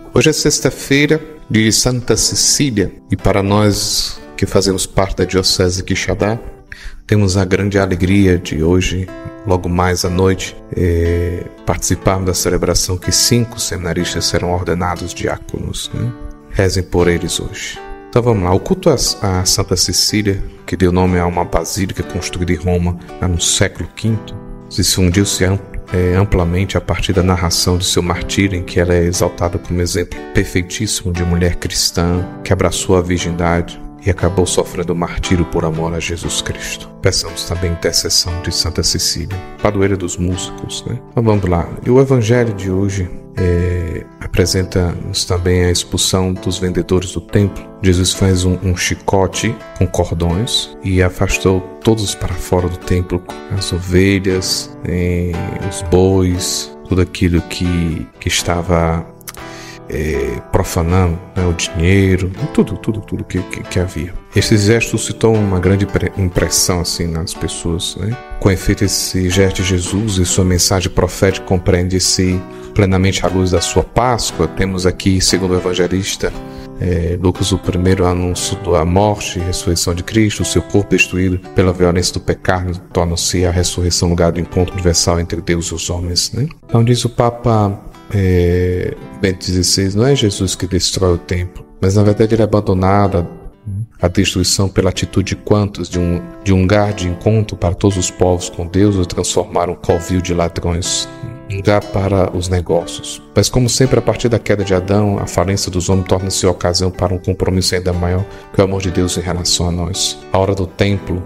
Hoje é sexta-feira de Santa Cecília e para nós que fazemos parte da Diocese de Quixadá, temos a grande alegria de hoje, logo mais à noite, participarmos da celebração que 5 seminaristas serão ordenados diáconos. Rezem por eles hoje. Então vamos lá, o culto a Santa Cecília, que deu nome a uma basílica construída em Roma no século V, se difundiu-se amplamente a partir da narração de seu martírio, em que ela é exaltada como exemplo perfeitíssimo de mulher cristã que abraçou a virgindade e acabou sofrendo martírio por amor a Jesus Cristo. Peçamos também a intercessão de Santa Cecília, padroeira dos músicos. Então vamos lá, e o evangelho de hoje apresenta-nos também a expulsão dos vendedores do templo. Jesus faz um chicote com cordões e afastou todos para fora do templo, as ovelhas, os bois, tudo aquilo que estava profanando, o dinheiro, tudo que havia. Esse gesto suscitou uma grande impressão assim nas pessoas. Com efeito, esse gesto de Jesus e sua mensagem profética compreende-se plenamente à luz da sua Páscoa. Temos aqui, segundo o evangelista Lucas, o primeiro anúncio da morte e ressurreição de Cristo. O seu corpo destruído pela violência do pecado torna-se a ressurreição lugar do encontro universal entre Deus e os homens. Então diz o Papa Bento XVI, não é Jesus que destrói o templo, mas na verdade ele é abandonado a destruição pela atitude de quantos de um lugar de encontro para todos os povos com Deus o transformaram um covil de ladrões, um lugar para os negócios. Mas como sempre, a partir da queda de Adão, a falência dos homens torna-se ocasião para um compromisso ainda maior, que é o amor de Deus em relação a nós. A hora do templo,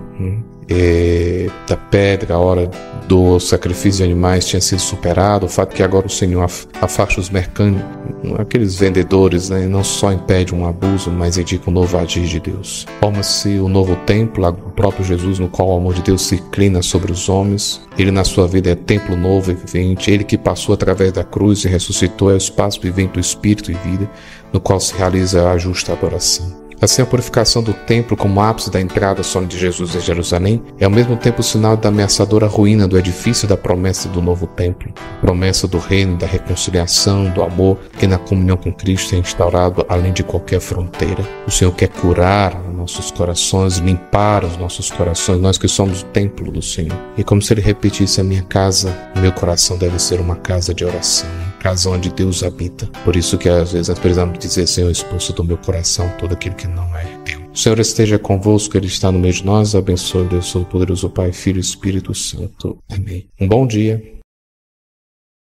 da pedra, a hora do sacrifício de animais tinha sido superado. O fato que agora o Senhor afasta os mercantes, aqueles vendedores, não só impede um abuso, mas indica um novo agir de Deus. Forma-se o novo templo, o próprio Jesus, no qual o amor de Deus se inclina sobre os homens. Ele na sua vida é templo novo e vivente. Ele que passou através da cruz e ressuscitou é o espaço vivente do Espírito e vida, no qual se realiza a justa adoração. Assim, a purificação do templo como ápice da entrada solene de Jesus em Jerusalém é ao mesmo tempo o sinal da ameaçadora ruína do edifício da promessa do novo templo, promessa do reino, da reconciliação, do amor que na comunhão com Cristo é instaurado além de qualquer fronteira. O Senhor quer curar nossos corações, limpar os nossos corações, nós que somos o templo do Senhor. E como se ele repetisse: a minha casa, meu coração deve ser uma casa de oração, casa onde Deus habita. Por isso que às vezes nós precisamos dizer: Senhor, expulsa do meu coração todo aquilo que não é Deus. O Senhor esteja convosco, Ele está no meio de nós. Abençoe Deus Todo-Poderoso, Pai, Filho e Espírito Santo. Amém. Um bom dia.